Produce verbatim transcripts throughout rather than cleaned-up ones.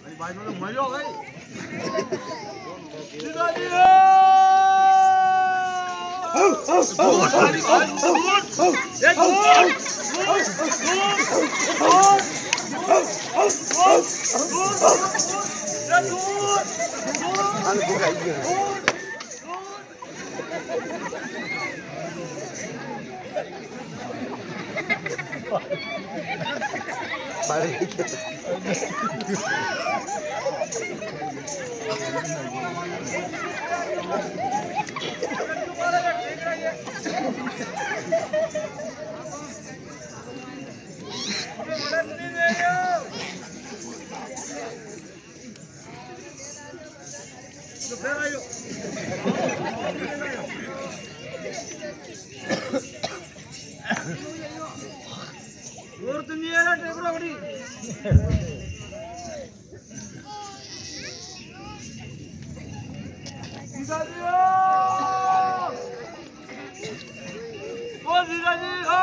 भाई में तो मजा हो गई। सीधा जी और दुनिया ना टेबल बड़ी सीधा जी ओ सीधा जी हो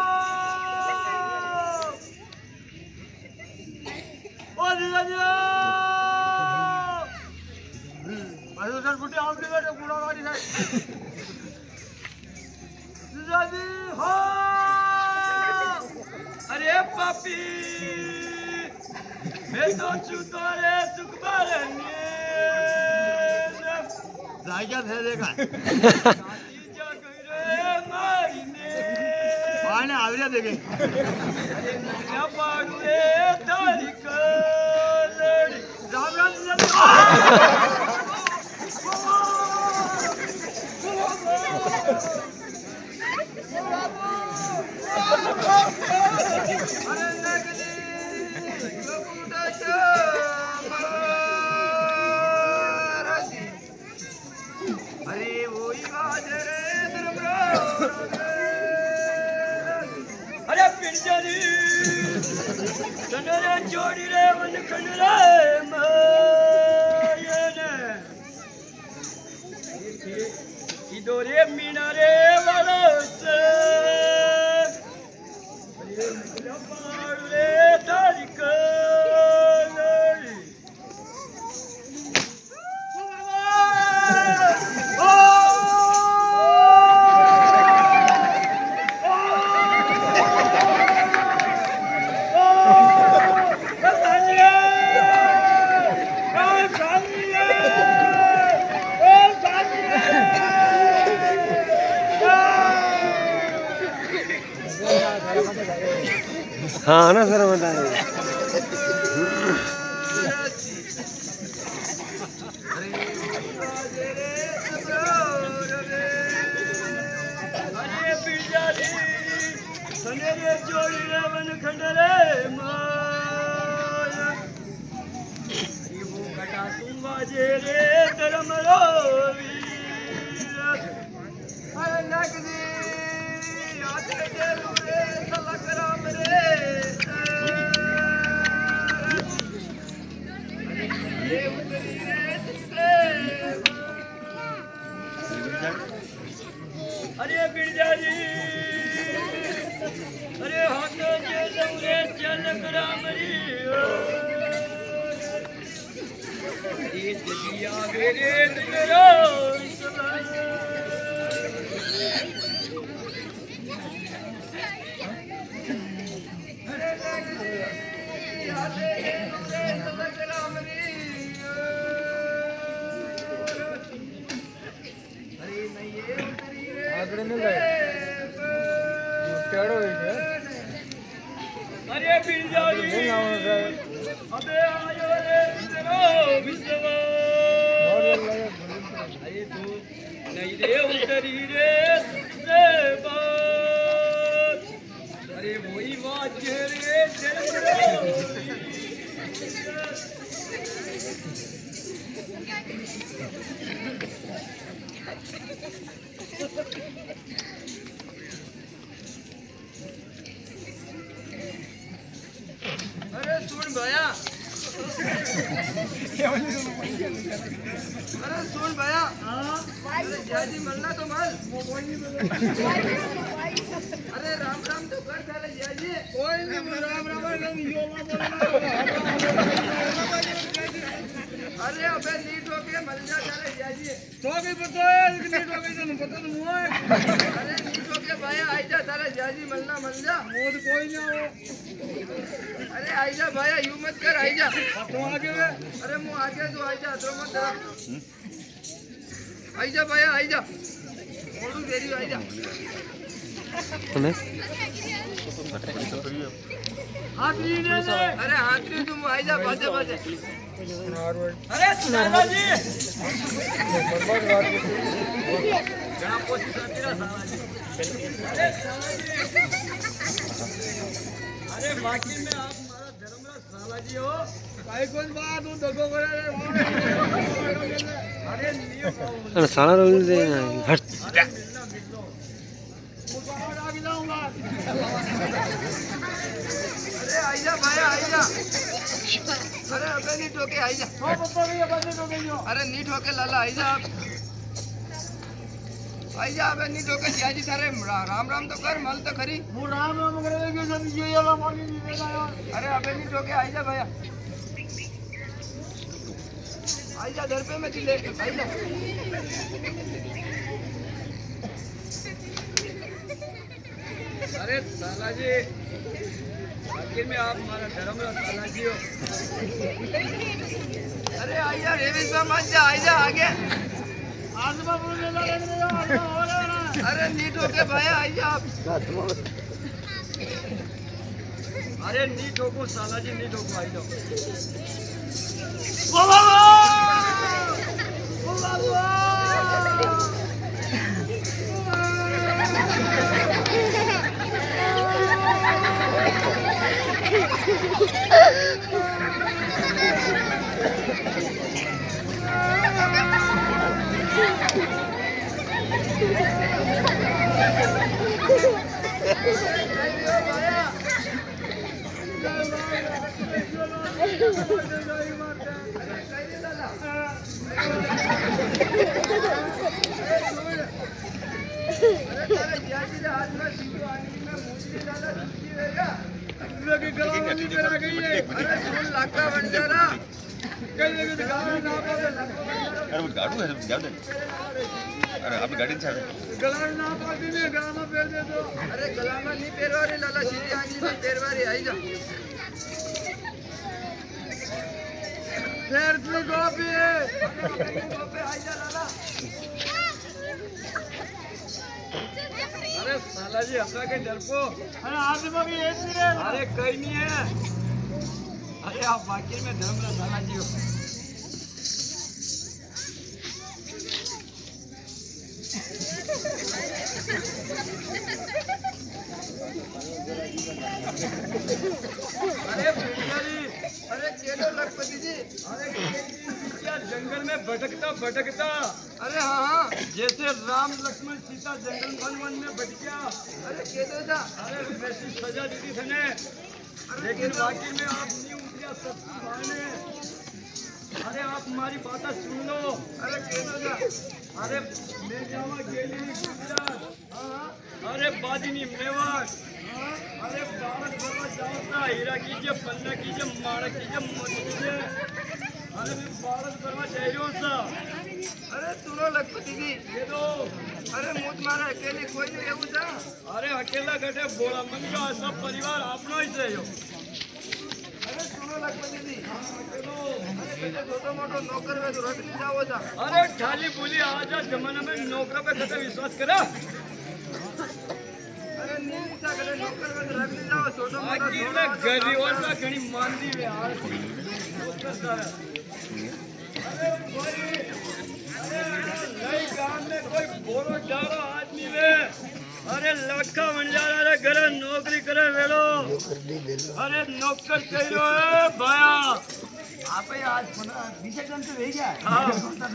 ओ सीधा जी भाई उधर बुढ़े आम के बैठे बूढ़ा गाड़ी है सीधा जी हो अरे पापी मैं तो चुतरे सुख बरने जायगा थे देखा जो करे मारने आने आविया देखे क्या पागले तारीख लड़ी राम राम अरे वो अरे पिंजरी चंदरे जोड़ी रे मन खंडरे मायने इधरे मीनारे वाला से अरे मुझे पाले तारीख हाँ ना सर बता रहे सनेरे जोड़ी रे मन खंडरे माया ये वो कटा सुंगा जे रे धर्म रोवी अरे लगदी याद के रे सलक राम रे ये उतरी रे अरे बिरजा जी अरे हाथ जे दौरे चल ग्रामरी ये दिया मेरे तेरा आगड़े नहीं गए केड़ो है अरे बिरजा जी अबे आयो रे तेरा विश्वा अरे तू नहीं रे उतरी रे से बात अरे वही बात रे अरे सुन भैया अरे सुन भैया जैसी मरना तो मर अरे राम राम तो कर साले जैसी कोई नहीं राम राम नहीं पता है कितनी टोके तो नहीं पता तुम हुआ अरे नहीं टोके भाई आई जा तारा जाजी मलना मल जा मोद कोई ना हो अरे आई जा भाई यूं मत कर आई जा तुम आगे वे अरे मु आगे तो आई जा तो मत जरा आई जा भाई आई जा मोड़ू देरी आई जा हाथ नहीं दे अरे हाथ नहीं तुम आई जा बाजे बाजे अरे साला जी क्या पोजीशन तेरा साला जी अरे साला जी अरे वाकई में आप हमारा धर्मराज साला जी हो भाई कौन बात हूं दगो करे अरे नहीं अरे साला रोल दे हट मिलना मिलो मुबारक आ जाऊंगा अरे आई जा भाई आई जा अरे अबे नहीं ठोके आई जा हां पप्पा भैया बंदे ठोके जो अरे नहीं ठोके लाला आई जा आई जा अबे नहीं ठोके जियाजी सारे राम राम तो कर मल तो खरी मु राम राम करे के सब ये वाला मानी नहीं देगा यार अरे अबे नहीं ठोके आई जा भैया आई जा घर पे मैं चिल्ले आई जा अरे साला जी आखिर में आप हमारा धर्मराज साला जी हो अरे आइया रेविस में मत जा आइजा आगे आसमा बोलने लगे अरे नीट होके भाई आइया आप अरे नीट होको साला जी नीट होको आई जाओ वाह वाह वाह वाह अरे वो गाड़ू है जाओ अरे आप गाड़ी से गला ना पाती ने गला में पैर दे दो अरे गला में नहीं पैरवा रे लाला सीधी आंगली में पैरवा रे आई जा पैर तू गोपी गोपी आई जा लाला अरे साला जी अपना के डर को अरे आज में भी एक नहीं है अरे कहीं नहीं है अरे आप वाकई में धर्मराज साला जी हो अरे अरे केलो लखपति जी अरे क्या जंगल में भटकता भटकता अरे हाँ हाँ जैसे राम लक्ष्मण सीता जंगल वन वन में भटकिया अरे केलो था अरे वैसी सजा दी थी सने लेकिन वाकई में आप नहीं उठिया सच्ची माने अरे आप हमारी बात सुन लो अरे केलो था अरे मैं जावा गेली गुजरात अरे बादिनी मेवाड़ अरे भारत बाबा जाओ हीरा कीजिए पन्ना कीजिए मारा कीजिए मोती कीजिए अरे मैं भारत बाबा चाहिए सा अरे सुनो लखपति जी ये दो अरे मुझ मारा अकेले कोई नहीं है उसा अरे अकेला गटे बोला मन का सब परिवार अपना ही चाहिए अरे सुनो लखपति जी अरे छोटो मोटो नौकर में तो रख नहीं जाओ था अरे ठाली बोली आज जमाना में नौकर पे कते विश्वास करा अरे नहीं सा करे नौकर में तो रख नहीं जाओ छोटो मोटो गरीबों का घणी मानदी वे यार अरे कोई अरे नई गांव में कोई बोलो डालो आदमी वे अरे लखा बन जा रहा घर नौकरी करे वेलो अरे नौकर कहो है भाया आप आज बीस घंटे रह गया हाँ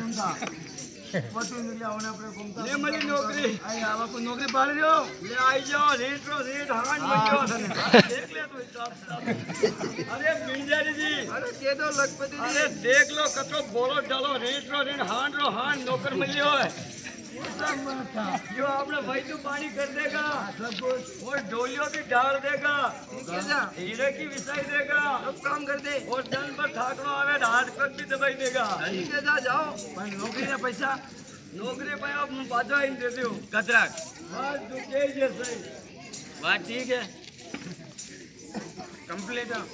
ले मली नौकरी आई आप को नौकरी पाल रहे हो ले आई जाओ रेट रो रेट हां मचो देख ले तो हिसाब अरे मिंजारी जी अरे के दो लखपति जी अरे देख लो कतो बोलो डालो रेट रो रेट हां रो हां नौकर मिलियो है जो आपने भाई तो पानी कर देगा और डोलियों भी डाल देगा हीरे की विसाई देगा सब काम कर दे और जन पर ठाकरो आवे हाथ पर भी दबाई देगा ठीक है जा जाओ नौकरी का पैसा नौकरी पे आप बाजा ही देते हो कतरा बस जो के जैसे बात ठीक है कंप्लीट है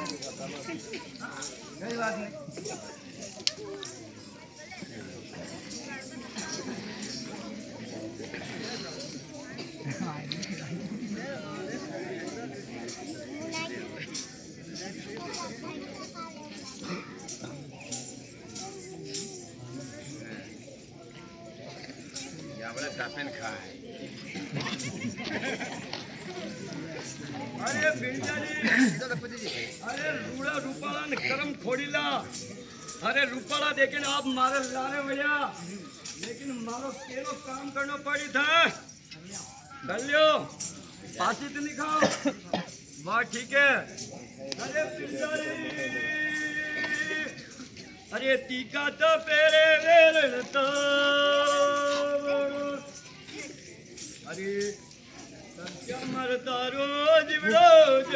कोई बात नहीं टापेन खाए अरे बिरजाजी अरे रूड़ा रूपाला ने करम खोड़ीला अरे रूपाला देखे आप मारे लाने भैया लेकिन मारो केलो काम करना पड़ी था डलियो फांसी तो नहीं खाओ वाह ठीक है अरे बिरजाजी अरे टीका तो पेरे वेल तो अरे क्या मरता रोज रोज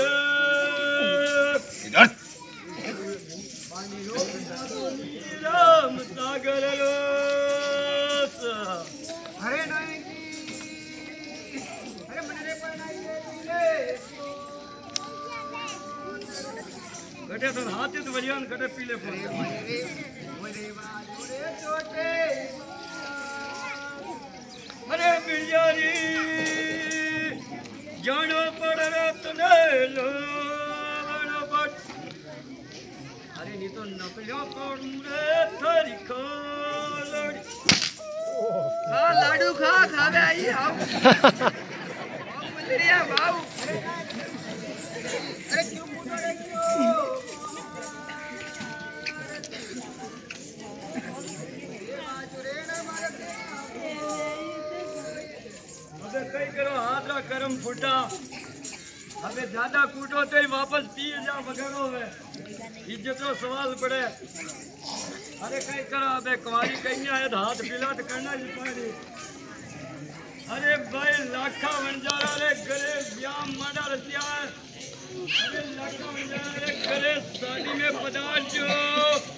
राम सागर रोस अरे नहीं अरे मेरे पर कटे तो हाथी तो बढ़िया कटे पीले अरे बिरजारी जानो पड़ रहा लो पड़ अरे नहीं तो नकलियों पड़े थरी खोलड़ी खा लाडू खा खा गए आई आओ मुंदरिया बाऊ अरे क्यों पूछो रे क्यों कई करो हाथ रा करम फूटा अबे ज्यादा कूटो तो ही वापस पी जा वगैरह में इज्जत रो सवाल पड़े अरे कई करो अबे कुंवारी कहीं आए तो हाथ पीला तो करना ही पानी अरे भाई लाखा बंजारा रे गले ब्याम माडा रसिया अरे लाखा बंजारा रे गले साड़ी में पदार्थ जो